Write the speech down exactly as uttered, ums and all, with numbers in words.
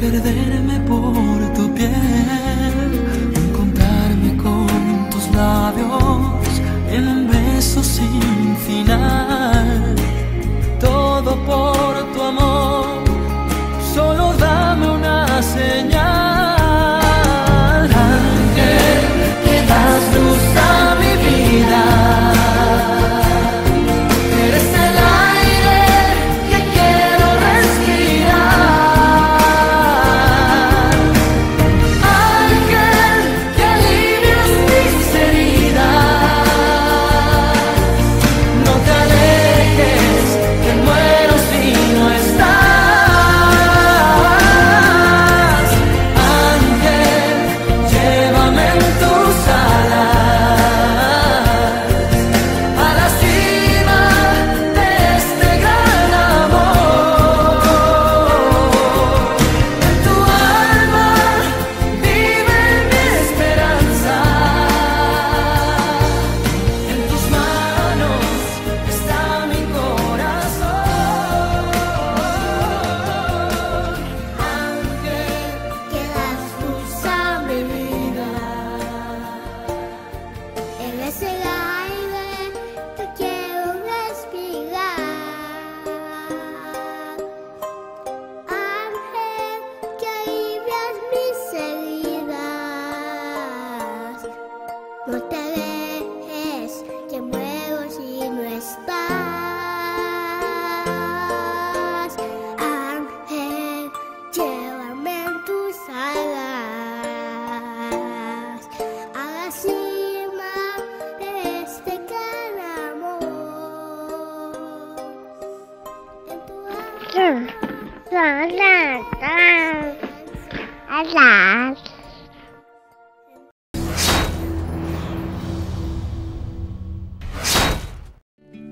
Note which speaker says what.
Speaker 1: perderme por tu piel, encontrarme con tus labios en un beso sin final. Todo por tu amor, solo dame una señal. Ángel, que das luz a mi vida.
Speaker 2: No te dejes, que muero si no estás. Ángel, llévame en tus alas a la cima de este gran amor. En tu
Speaker 3: La, la, la, la, la.